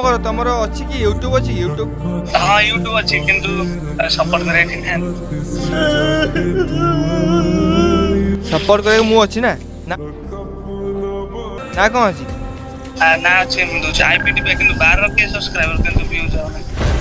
करो तमरो अछि कि YouTube अछि YouTube? हां YouTube अछि किंतु सपोर्ट करे कि ना सपोर्ट करे मु अछि ना ना कोन अछि ना अछि दु आईपीडी पे किंतु 12 के सब्सक्राइबर किंतु व्यूज आ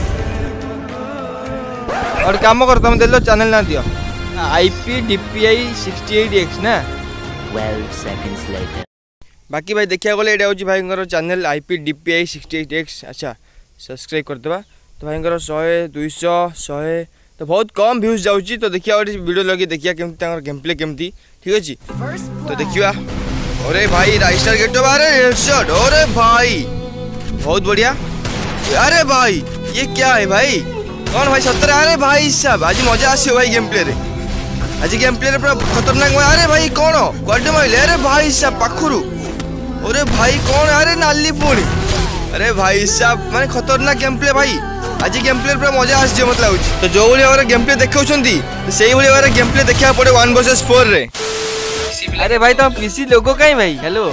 और काम कर तुम देलो चैनल ना दियो IPDPI 68X ना 12 seconds later बाकी भाई देखिया गले एडा होची भाई चैनल IPDPI 68X अच्छा सब्सक्राइब कर देबा तो भाई 100 200 100 तो बहुत कम व्यूज जाउची तो देखिया और वीडियो लगे देखिया केमती तांगर गेम प्ले केमती ठीक अछि तो देखिया अरे भाई राइस्टार गेट बारे हेडशॉट अरे भाई बहुत बढ़िया अरे भाई ये क्या है भाई कौन भाई 17 अरे भाई साहब आज मजा आसी भाई गेम प्ले रे आज गेम प्ले रे पूरा खतरनाक अरे भाई कौन क्वाड माइले अरे भाई साहब पाखुरु अरे भाई कौन अरे नाली पुणी अरे भाई साहब माने खतरनाक गेम प्ले भाई आज गेम प्ले पूरा मजा आसी मत लागुच तो जो भली भाବରେ गेम प्ले देखौछंती तो सेही भली भाବରେ गेम प्ले देखिया पड़े 1 वर्सेस 4 रे अरे भाई तुम पीसी लोगो काई भाई हेलो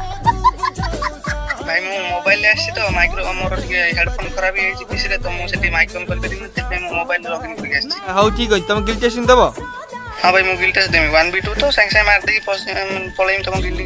भाई मो मोबाइल आसी तो माइक्रो हमर के हेडफोन खराब हे छि पीसी रे तो मो सेठी माइक ऑन कर देली ते मो मोबाइल लॉगिन कर आसी हाउ ठीक अछि तुम गिल टेस्ट दबो हां भाई मो गिल टेस्ट देमी 1v2 तो संग संग मार देई पळेम तुम गिल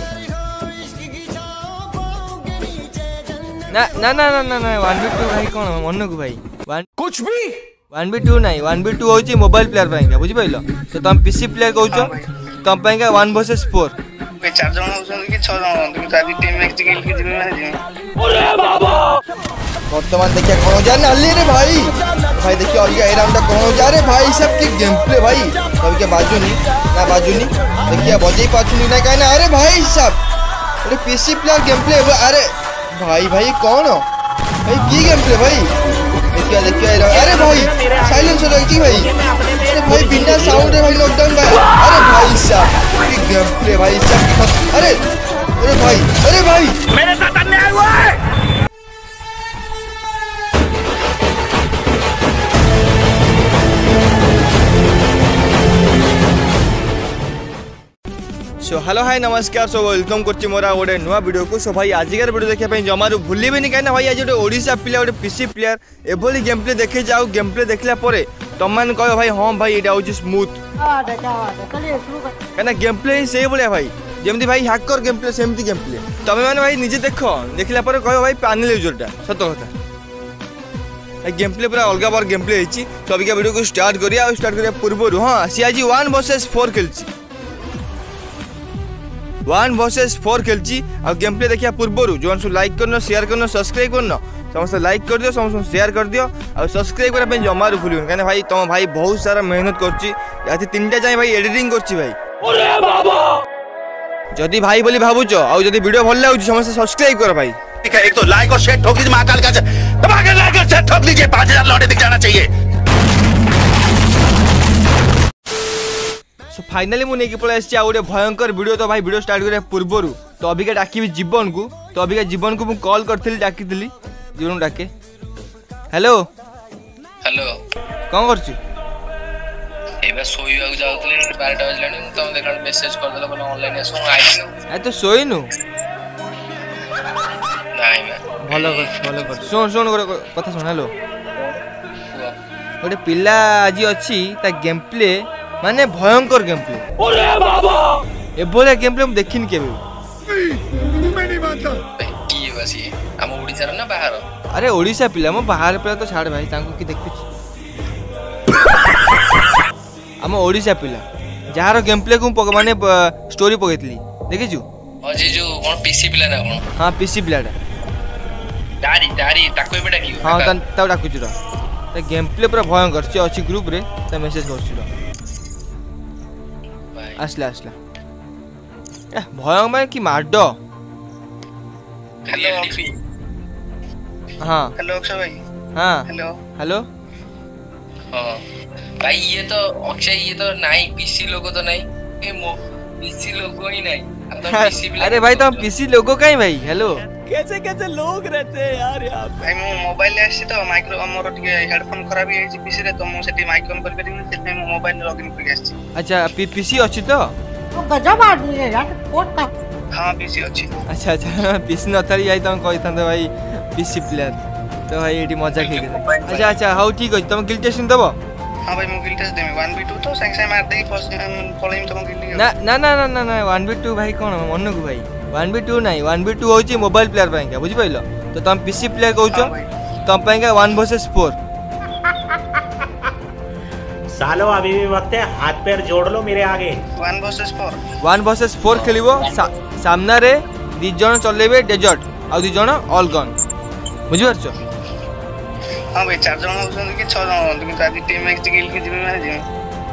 ना ना ना ना ना 1v2 भाई कोन मन्नो को भाई कुछ भी 1v2 नहीं 1v2 होची मोबाइल प्लेयर भाई का बुझि पाइलो तो तुम पीसी प्लेयर कहउछो तुम पाई का 1 वर्सेस 4 पे 4 जण होछन कि 6 जण तुम तो अभी टीम मैच गिल के जिम्मे माने जिम्मे अरे बाबा वर्तमान देखिए कौन जा नाली रे भाई भाई देखिए और ये राउंड कौन जा रे भाई सब की गेम प्ले भाई सब के बाजूनी देखिए बजे पाछुनी ना कहना अरे भाई सब अरे पीसी प्लेयर गेम प्ले अरे भाई भाई कौन भाई की गेम प्ले भाई देखिए अरे भाई साइलेंस हो गई भाई अरे भाई बिना साउंड रे भाई लॉकडाउन भाई अरे भाई साहब की गेम प्ले भाई सब अरे भाई मेरे साथ अन्याय हुआ है सो हेलो हाय नमस्कार सो वेलकम करछि मोरा गोटे नुआ वीडियो को सो भाई आजिकार वीडियो देखिया पई जमारू भूलिबेनी काई ना भाई आज गोटे ओडिसा प्लेयर गोटे पीसी प्लेयर एभली गेम प्ले देखे जाऊ गेम प्ले देखला परे तमन कहो भाई हां भाई एटा होछि स्मूथ चलिए शुरू कर काना गेम प्ले सेही बोलिया भाई जेमती भाई हैकर गेम प्ले सेमती गेम प्ले तमे माने भाई निजे देखो देखला परे कहो भाई पैनल यूजरटा सत कथा गेम प्ले पूरा अलगा बार गेम प्ले हिची सभी का वीडियो को स्टार्ट करिया पूर्व हां सी आज 1 वर्सेस 4 खेलची 1 वर्सेस 4 खेलची आ गेम प्ले देखिया पूर्वरु जोन सु लाइक करनो शेयर करनो सब्सक्राइब करनो समस्त लाइक कर दियो समस्त शेयर कर दियो आ सब्सक्राइब करा पे जमारू भूलियो काने भाई तुम भाई बहुत सारा मेहनत करची याति तीनटा जाय भाई एडिटिंग करची भाई अरे बाबा जदी भाई बोली भाबुचो आ जदी वीडियो भल लागुची समस्त सब्सक्राइब कर भाई ठीक है एक तो लाइक और शेयर ठोक दीजिए महाकाल का दबा के लाइक और शेयर ठोक दीजिए 5000 लौटे दिख जाना चाहिए सो फाइनली मु नेकी पळे आछि आ ओडे भयंकर वीडियो तो भाई वीडियो स्टार्ट करे पूर्वरु तो अभी के डाकी जीवन को तो अभी के जीवन को मु कॉल करथिली डाकीथिली जीवन डाके हेलो हेलो कोन करछु एबे सोइबा को जाउतले 12टा बजलानी तुम देखन मेसेज कर देला बोले ऑनलाइन आसो आई ए तो सोइनु नाही मैं भलो कर सुन कथा सुन हेलो ओडे पिल्ला आजी अछि ता गेम प्ले माने भयंकर गेम प्ले अरे बाबा ए बोले गेम प्ले हम देखिन केबे मैं नहीं मानता की बसी हम ओडिसा ना बाहर अरे ओडिसा पिला हम बाहर पिला तो छाड़ भाई तांको की देखि हम ओडिसा पिला जहार गेम प्ले को माने स्टोरी पकेतली देखिछु अजे जो कोन पीसी पिला ना कोन हां पीसी पिलाडा दारी ताको बेटा की हां ता डाकुछु रे ते गेम प्ले पूरा भयंकर से अछि ग्रुप रे ते मेसेज करछु आसला भयंकर माने की माडो हेलो अक्षय हां हेलो अक्षय भाई हां हेलो हां भाई ये तो अक्षय ये तो नहीं पीसी लोगो तो नहीं ए पीसी लोगो ही नहीं अरे भाई तुम पीसी लोगो काई भाई हेलो कैसे लोग रहते हैं यार यहाँ भाई मो मोबाइल आसी तो माइक्रो हमर के हेडफोन खराब हे छि पीसी रे तो मो सेठी माइक ऑन कर देली सेठी मो मोबाइल लॉगिन कर आसी अच्छा पीसी अछि तो गजब आदमी है यार कोट का हां पीसी अछि अच्छा पीसी न थरी जाई तुम कहि थंदे भाई पीसी प्लेयर तो भाई ये मजा खेल अच्छा अच्छा हाँ ठीक अच्छे तुम गिल टेस्टिंग दब हां भाई मु गिल टेस्ट देमी 1v2 तो संग संग मार देई पळेम तुम गिल ना ना ना ना ना 1v2 भाई कोन मन को भाई 1v2 नहीं 1v2 होची मोबाइल प्लेयर ପାଇଁ का बुझि पाइलो तो तुम पीसी प्लेयर कहउछो तुम ପାଇଁ का 1 vs 4 सालो अभी भी वक्त है हाथ पैर जोड़ लो मेरे आगे 1 vs 4 खेलिबो सामना रे 2 जण चलेबे डेजर्ट आ 2 जण ऑल गन बुझि परछो हां भाई 4 जण होसन कि 6 जण होसन कि आज टीम मैच गिल के जिमे माने जिमे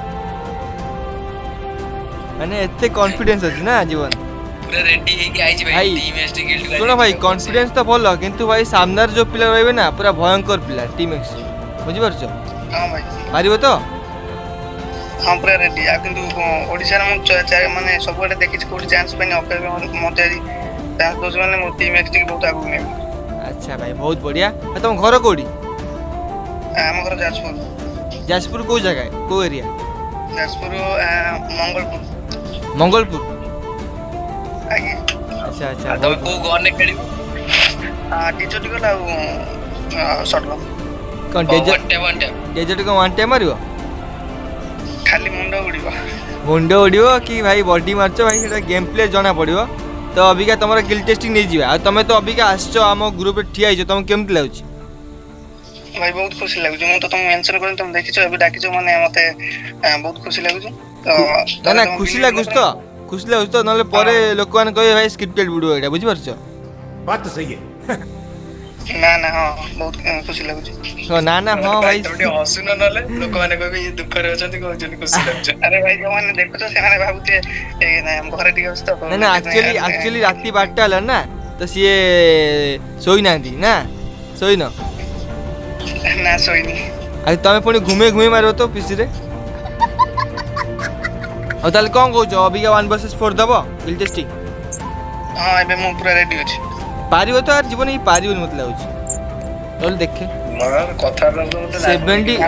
माने एते कॉन्फिडेंस अछि ना जीवन पूरा रेडी है कि आइज भाई टीम मैच गिल्ड सुनो भाई कॉन्फिडेंस तो भलो किंतु भाई सामनार जो प्लेयर रहबे ना पूरा भयंकर प्लेयर टीम एक्स बुझि परछो हां भाई मारिबो तो हां पूरा रेडी आ किंतु ओडिसा रे मु माने सब बडे देखि कोडी चांस पे ऑफर मते चांस दोस माने मो टीम मैच के बहुत आगु ने अच्छा भाई बहुत बढ़िया तुम घर कोडी हम घर जाजपुर जाजपुर को जगह है को एरिया जाजपुर मंगलपुर आगे अच्छा अच्छा तो को गन खेली टीचर टिकल आ शॉटगन कौन डेजर्ट को वन टाइम मारियो खाली मुंड उड़ियो कि भाई बॉडी मारछो भाई सेटा गेम प्ले जाना पड़ियो तो अबिका तमरा किल टेस्टिंग नहीं जीवा आ तमे तो अबिका आछो हम ग्रुप रे ठिया हिजो तुम केमति लागुची भाई बहुत खुशी लागुची मु तो तुम मेंशन करन तुम देखिछो अबे डाकिछो माने मते बहुत खुशी लागुची तो ना खुशी लागुछ तो नले परे लोक मान कहे भाई स्क्रिप्टेड वीडियो एटा बुझि परछो बात तो सही है ना ना हां बहुत खुशी लागुची तो ना ना हां भाई तोटे हसुन नले लोक माने कहबे ये दुख रे अछंती कहजनी खुशी लागुची अरे भाई जो माने देखो तो से माने भाबुते ए ना हम घरे टिके हसतो ना ना एक्चुअली राती 12टा हला ना तो सिए सोई नांदी ना सोई न ना सोईनी आ तमे पुनी घुमे घुमे मारो तो पीसी रे और ताल कोन कहू जो अबिका 1 vs 4 दबो किल टेस्टिंग हां एबे मु पूरा रेडी अछि पारिबो तो यार जीवन ही पारिबो मत लागुची चल देखे मार कथा तो मते 70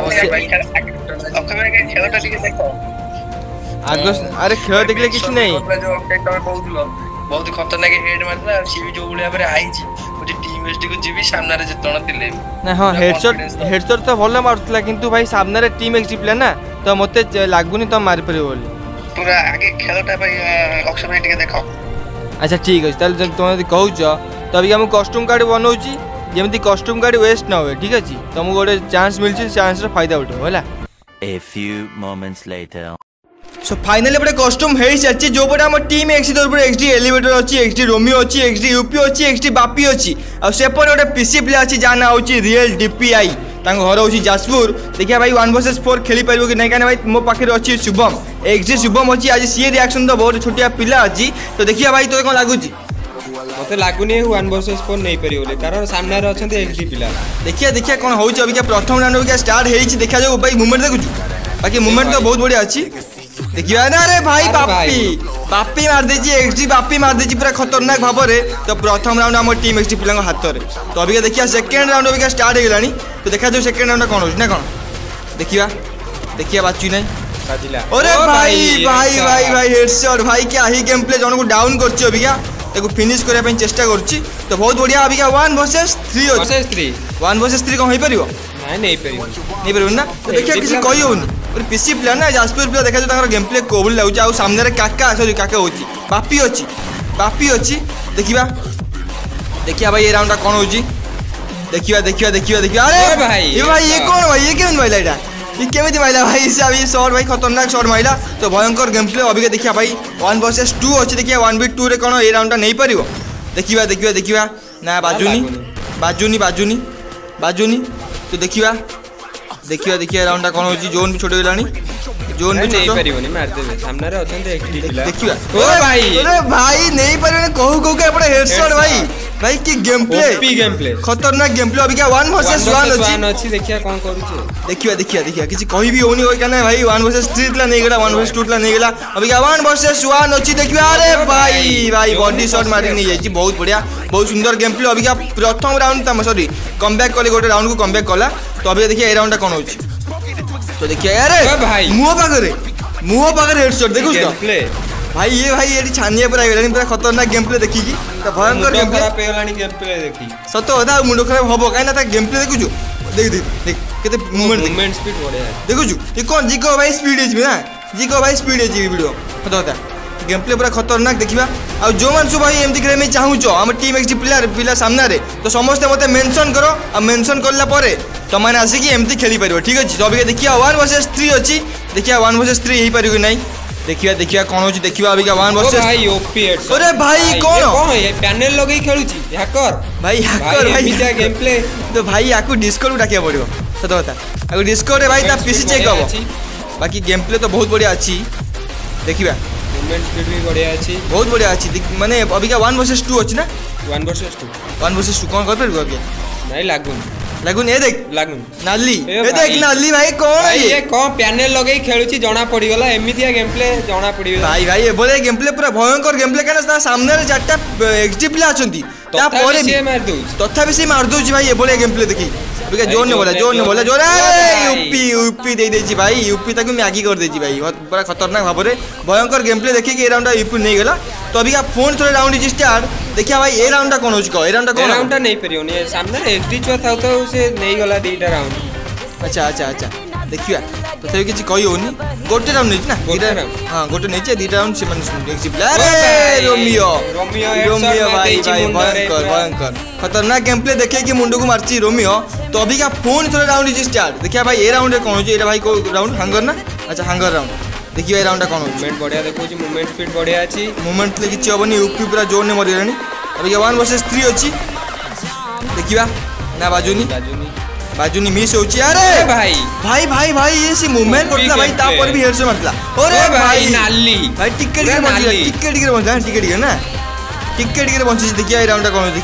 अखबे के खेलटा टिके देखो आगो अरे खेल देखले किछ नहीं जो अपडेट तमे कहउलो बहुत खतरनाक हेड मारला सी भी जो उड़िया पर आइची मुझे टीम एसडी को जीवी सामने रे जतण दिले ना हां हेडशॉट तो भलो मारतला किंतु भाई सामने रे टीम एक्स प्ले ना तो मते लागुनी तो मार परिबो बोली पूरा आगे खेलटा भाई अक्षर भाई टिके देखो अच्छा ठीक है ताल तुम यदि कहूछ तो अभी हम कस्टम कार्ड बनाऊची जेमती कस्टम कार्ड वेस्ट ना होए ठीक अछि तुमको गोटे चांस मिलछि चांस रो फायदा उठाओ होला A few moments later. So finally बड़े कस्टम हेई सारछि जो बड़े हम टीम एक्सडी दर पर एक्सडी एलिवेटर अछि एक्सडी रोमियो अछि एक्सडी यूपी अछि एक्सडी बापी अछि आ से पर गोटे पीसी प्ले अछि जाना होछि रियल डीपीआई तांको घर होछि जाजपुर देखिया भाई 1 vs 4 खेली परिबो कि नै काने भाई मो पाखे अछि शुभम एक्सडी शुभम अछि आज सी रिएक्शन तो बहुत छोटिया पिला अछि तो देखिया भाई तो कोन लागुछि मते लागुनी 1 vs 4 नै परिबोले कारण सामने रे अछंती एक्सडी पिला देखिया कोन होछि अभी के प्रथम राउंड के स्टार्ट हेछि देखिया जो भाई मूवमेंट देखुछु बाकी मूवमेंट तो बहुत बढ़िया अछि देखिया ना रे भाई बापी मार देछि एक्सडी बापी मार देछि पूरा खतरनाक भाबरे तो प्रथम राउंड हम टीम एक्सडी पिला हाथ रे तो अभी देखिया सेकंड राउंड अभी स्टार्ट हे गेलानी तो देखा जो सेकंड राउंड कोन होछि ना कोन देखिया बाचू नै बाजिला अरे भाई हेडशॉट भाई क्या ही गेम प्ले जन को डाउन करछि अभी ताको फिनिश करिया ପାଇଁ चेष्टा करछि तो बहुत बढ़िया अभी 1 vs 3 अछि 1 vs 3 कोन होई परिबो नहीं परिबो ना तो देखिया किसी कहि होनी और पीसी प्लेयर ना जाजपुर प्लेयर देखा जो ताकर गेम प्ले कोबल लागुची आ सामने रे काका होची बापी अछि देखिया भाई ये राउंड कोन होची देखिया अरे भाई ये कौन भाई ये केन भाई एटा ये केमिति माइला भाई से अभी शॉट भाई खतरनाक शॉट माइला तो भयंकर गेम प्ले अभी देखिया भाई 1 vs 2 अछि देखिया 1v2 रे कोन ए राउंड नहीं परिबो देखिया ना बाजूनी तो देखिया राउंड कोन होची जोन भी छोड़ गेलानी जोन भी नहीं परिबोनी मार देबे सामने रे अछंती एक्सडी पिला देखिया ओ भाई अरे भाई नहीं परिबोनी कहू के एपटे हेडशॉट भाई की गेम प्ले खतरनाक गेम प्ले अभी क्या 1 vs 1 अछि देखिया कोन करूचे देखिया किछि कहि भी होनी होय कने भाई 1 vs 3 ला नहीं गेला 1 vs 2 ला नहीं गेला अभी क्या 1 vs 1 अछि देखिया अरे भाई बॉडी शॉट मारी नहीं जाई बहुत बढ़िया बहुत सुंदर गेम प्ले अभी क्या प्रथम राउंड तम सॉरी कमबैक कले गोटे राउंड को कमबैक कला तो अभी देखिए ए राउंड कोन होछि तो देखिए अरे भाई मुंह पागरे हेडशॉट देखो तो भाई ये छानिया पूरा ହେଇଗଲାଣି पूरा खतरनाक गेम प्ले देखिकी तो भयंकर गेम प्ले खराब ହେଇଗଲାଣି गेम प्ले देखि सत कथा मुंड खराब हबो काई ना ता गेम प्ले देखुछु देख केते मूवमेंट स्पीड बढ़िया देखुछु ये कौन जिको भाई स्पीड है ना जिको भाई स्पीड है वीडियो सत कथा गेम प्ले पूरा खतरनाक देखिबा आ जो मानसु भाई एमती करे मैं चाहू छो हम टीम एक्स प्लेयर पिला सामने रे तो समस्त मते मेंशन करो आ मेंशन करला परे तो माने आसी कि एमती खेली परिबो ठीक अछि तो अभी देखिया 1 वर्सेस 3 अछि देखिया 1 वर्सेस 3 हेई परिबो नै देखिया कौन होची देखिया अभी का 1 वर्सेस भाई ओपी हेड अरे भाई कौन ये पैनल लगई खेलुची हैकर भाई भाई गेम प्ले तो भाई याकू डिस्कॉर्ड डाकिया पड़िबो सत कथा आकू डिस्कॉर्ड रे भाई ता पीसी चेक हबो बाकी गेम प्ले तो बहुत बढ़िया अछि देखिबा मूवमेंट स्पीड भी बढ़िया अछि बहुत बढ़िया अछि माने अभी का 1 वर्सेस 2 अछि ना 1 वर्सेस 2 कौन कर परबो अभी नहीं लागुन ए देख लागुन नाली ए देख नाली भाई कौन है ये कौन पैनल लगई खेलुची जना पड़ी गला एमितिया गेम प्ले जना पड़ी गला भाई ये बोले गेम प्ले पूरा भयंकर गेम प्ले काना सामने रे चारटा एक्सटी प्ले आछंती ता परे से मार दउ तथापि से मार दउची भाई ये बोले गेम प्ले देखी अभी जोर ने बोला जोर यूपी दे देची भाई यूपी तक मैगी कर देची भाई पूरा खतरनाक भाव में भयंकर गेम प्ले देखी कि ए राउंड यूपी नहीं गला तो अभी का फोन थोड़े राउंड इज स्टार्ट देखिया भाई ए राउंड कौन होची को ए राउंड नहीं परियोनी सामने एक्सटी छुआ था तो से नहीं गला दीटा राउंड अच्छा देखिया तो थे किछि कहि होनी गोटे राउंड नहीं ना हां गोटे नहीं दीटा राउंड से माने सुन अरे रोमियो भाई भयंकर खतरनाक गेम प्ले देखे कि मुंडू को मारची रोमियो तो अभी का फोन थोड़ा राउंड इज स्टार्ट देखिया भाई ए राउंड कौन होची एटा भाई को राउंड हैंगर ना अच्छा हैंगर राउंड देखिए ए राउंड कौन होची मूवमेंट बढ़िया देखो जी मूवमेंट स्पीड बढ़िया अछि मूवमेंट ले किछि होबनी यूपी पूरा जोर ने मरि रानी अभी का 1 वर्सेस 3 अछि देखिबा ना बाजुनी मिस होची अरे भाई ये सी मूवमेंट करतला भाई ता पर भी हेड से मारतला अरे भाई नाली भाई टिकट के ना टिकट के बंची देखिया ए राउंड कोन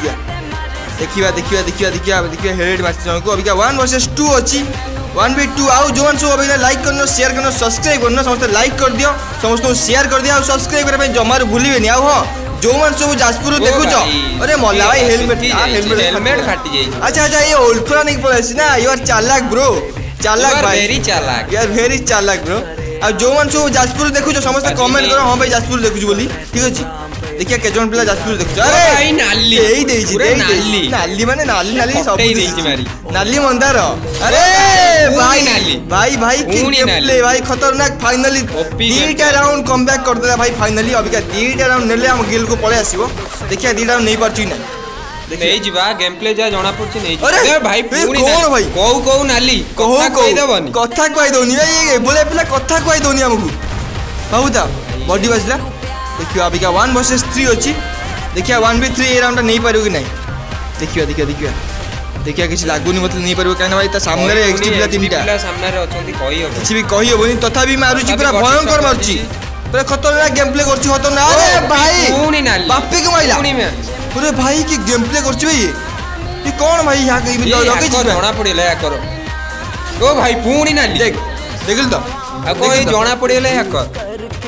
देखिया हेड मैच को अभी का 1 वर्सेस 2 अछि 1v2 आउ जोन सो अभी लाइक करनो शेयर करनो सब्सक्राइब करनो समस्त लाइक कर दियो समस्त शेयर कर दियो और सब्सक्राइब करे पे जमार भूलिबे नि आउ हो जो मन सब जाजपुर देखु छ अरे मोला भाई हेलमेट फाटी जाई अच्छा ये उल्फा नहीं पड़ेसी ना यू आर चालाक ब्रो चालाक भाई वेरी चालाक यार वेरी चालाक ब्रो आ जो मन सब जाजपुर देखु छ समस्त कमेंट करो हां भाई जाजपुर देखु छ बोली ठीक अछि देखिया के जोन पिला जाजपुर देखु छ अरे भाई नाली एई देई छी नाली माने नाली सब देई छी मारी नाली मंदार अरे भाई की प्ले भाई खतरनाक फाइनली दीटा राउंड कमबैक कर देला भाई फाइनली अभी का दीटा राउंड नेले हम गिल को पळे आसीबो देखिया दीटा राउंड नहीं परची ना नहीं जीवा गेम प्ले जा जणा पड़ची नहीं अरे भाई पूरी कौन भाई को नाली कथा कहि देबनी कथा कहि दोनी ये बोले पिला कथा कहि दोनी हमकु बाबूता बॉडी बजला देखियो अभी का 1 वर्सेस 3 अछि देखिया 1v3 ए राउंड नहीं पारियो कि नहीं देखिया किछ लागुनी मतलब नहीं पारियो काना भाई ता सामने रे एक्सटी प्ला तीनटा सामने रे अछंती कहि हो किछ भी कहि होबनी तथापि मारुची पूरा भयंकर मारुची पूरा खतरनाक गेम प्ले करची खतरनाक अरे भाई पूरी नाली बापे के माइला अरे भाई की गेम प्ले करची भाई ये कौन भाई यहां कहीं भी लगे छी जणा पड़िला या करो ओ भाई पूरी नाली देखल तो आ कोई जणा पड़िला या कर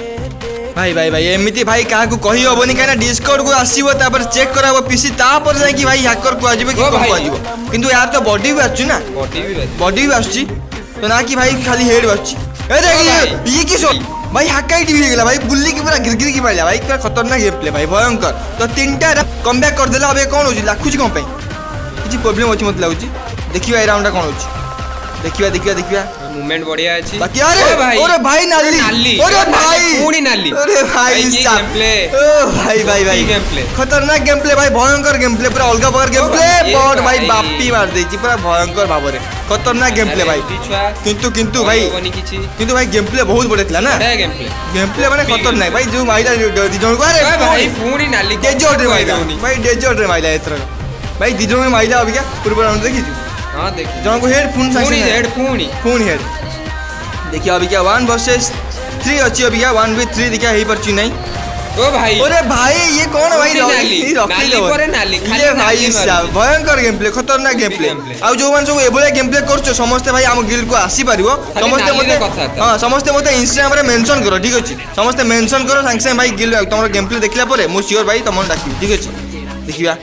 भाई एमिति भाई काहा को कहि होबनी काना डिस्कॉर्ड को आसीबो तापर चेक कराबो पीसी तापर जाय कि भाई हैकर को आजिबे कि कम को आजिबो किंतु यार तो बॉडी भी आछी ना बॉडी भी आछी तो ना कि भाई खाली हेड आछी ए देख ये की शॉट भाई हाकाई टीवी गेला भाई बुल्ली की पूरा गिरगिर की मारला भाई क्या खतरनाक गेम प्ले भाई भयंकर तो तीनटा कमबैक कर देला अबे कोन होची लाखुची कोन पे किछि प्रॉब्लम होची मत लागुची देखिबा ए राउंड कोन होची देखिबा मूवमेंट बढ़िया अछि बाकी अरे भाई नाली अरे भाई पूरी नाली अरे भाई गेम प्ले ओ भाई गेम प्ले खतरनाक गेम प्ले भाई भयंकर गेम प्ले पूरा अलगा प्रकार गेम प्ले बॉट भाई बापी मार देची पूरा भयंकर भाबरे खतरनाक गेम प्ले भाई किंतु भाई गेम प्ले बहुत बढ़िया थिला ना गेम प्ले माने खतरनाक भाई जो माइला दिजन को अरे भाई पूरी नाली डेजर्ट रे माइला भाई डेजर्ट रे माइला एतर भाई दिजन में माइला अभी क्या पूरा राउंड देखी हां देख जन को हेडफोन फोन हेड देखिए अभी क्या 1 वर्सेस 3 अच्छी अभी क्या 1v3 देखिए ही परची नहीं ओ भाई अरे भाई ये कौन भाई नाली पर नाली खाली ये भाई भयंकर गेम प्ले खतरनाक गेम प्ले आ जो मान सब एबले गेम प्ले करछो समस्त भाई हम गिल्ड को आसी परिबो समस्त मते हां समस्त मते इंस्टाग्राम रे मेंशन करो ठीक अछि समस्त मेंशन करो संग संग भाई गिल्ड तमरो गेम प्ले देखला परे मु श्योर भाई तमन डाकी ठीक अछि देखिबा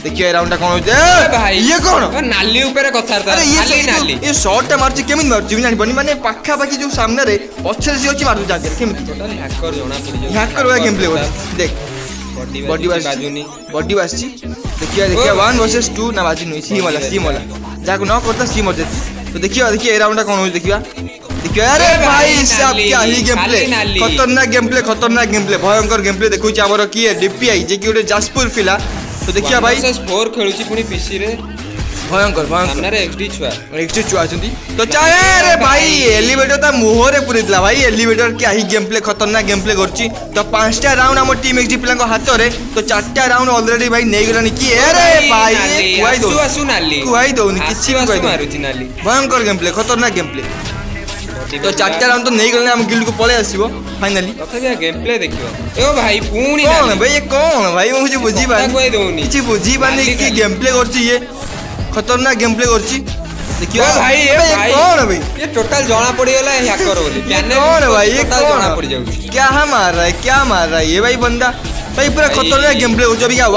देखिए ए राउंड कौन होचे भाई ये कौन नाली ऊपर कथारता अरे खाली नाली ये शॉट टा मारची केमिन मारची बिना बनी माने पाखा पाखी जो सामने रे पछरे से अछि मारु जाके केमिति टोटल हैकर जोना पड़ी हैकर वाला गेम प्ले हो देख बॉडी बाजूनी बॉडी बासची देखिए 1 वर्सेस 2 ना बाजी नहीं सी वाला जाको न करता सी मर जाती तो देखिए ए राउंड कौन हो देखिए अरे भाई साहब क्या ही गेम प्ले खतरनाक गेम प्ले भयंकर गेम प्ले देखुची हमर की है डीपीआई जे की ओटे जासपुर फिला तो देखिए भाई 4 खेलुची पुनी पीसी रे भयंकर सामने रे एक्सडी छुआ आछंती तो चाहे रे भाई एलिवेटर ता मुहरे पुरी दिला भाई एलिवेटर क्या ही गेम प्ले खतरनाक गेम प्ले करची तो 5टा राउंड हम टीम एक्सडी प्लेन को हाथ रे तो 4टा राउंड ऑलरेडी भाई नै गलानी की अरे भाई कुआई दो आसु नाली कुआई दो किछि भी कुआई मारुची नाली भयंकर गेम प्ले खतरनाक गेम प्ले तो 4टा राउंड तो नै गलानी हम गिल्ड को पळे आसीबो फाइनली तथापि गेम प्ले देखियो ए भाई पुणी कौन भाई ये कौन भाई मुझे बुझी बानी कोई दोनी किछि बुझी बानी की गेम प्ले करची ये खतरनाक गेम प्ले करची देखियो भाई ये कौन भाई ये टोटल जाना पड़ी गला हैकर बोली कौन भाई ये टोटल कौन जाना पड़ जाउची क्या मार रहा है ये भाई बंदा भाई पूरा खतरनाक गेम प्ले हो अभी का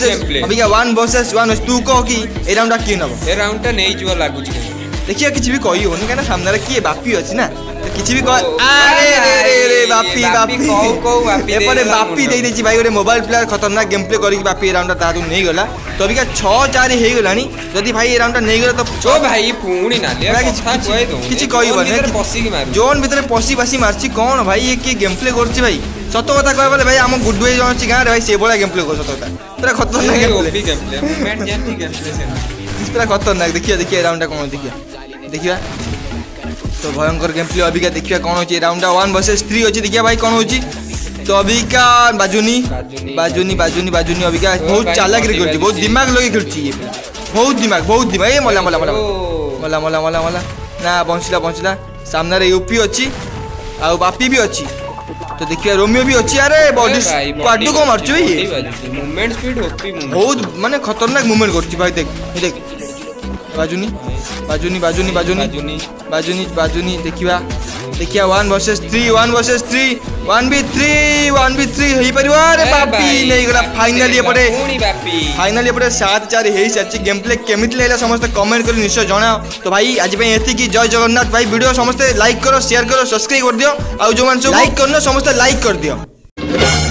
1 वर्सेस 1 तू कह कि ए राउंड की नबो ए राउंड टा नै जुआ लागुची देखिए किछि भी कहि होनी काना सामने रे की बापी अछि ना तो किछि भी कह अरे रे बापी बापी एपटे बापी दे देछि भाई गोटे मोबाइल प्लेयर खतरनाक गेम प्ले करी बापी ए राउंड ता तू नै गला तो अभी का 6-4 हे गलानी जदी भाई ए राउंड नै गला तो ओ भाई पुणी नाली किछि कहि बने पसी की मार जोन भीतर पसी पसी मारछि कौन भाई ये की गेम प्ले करछि भाई सत कथा कहबा बोले भाई हम गुड वे जोन अछि गां रे भाई से बोला गेम प्ले कर सत कथा पूरा खतरनाक गेम प्ले मूवमेंट जानती गेम प्ले से पूरा खतरनाक देखिए ए राउंड कौन देखिए तो भयंकर गेम प्ले अभी का देखिए कौन होची राउंड 1 वर्सेस 3 होची देखिए भाई कौन होची तो अभी का बाजूनी अभी का बहुत चालाक रे करची बहुत दिमाग लगे खेलची ये बहुत दिमाग ए मला ना पहुंचला सामने रे यूपी अछि आ बापी भी अछि तो देखिए रोमियो भी अछि अरे बॉडी क्वाडू को मारछु ये मूवमेंट स्पीड होती बहुत माने खतरनाक मूवमेंट करची भाई देख बाजूनी देखिया 1 वर्सेस 3 1v3 हेई परियो अरे बापी नै गला फाइनली एपटे 7-4 हेई सच्ची गेम प्ले केमिति लेला समस्त कमेंट करी निश्चय जणाओ तो भाई आज पे एति की जय जगन्नाथ भाई वीडियो समस्त लाइक करो शेयर करो सब्सक्राइब कर दियो आ जो मान लाइक करनो समस्त लाइक कर दियो।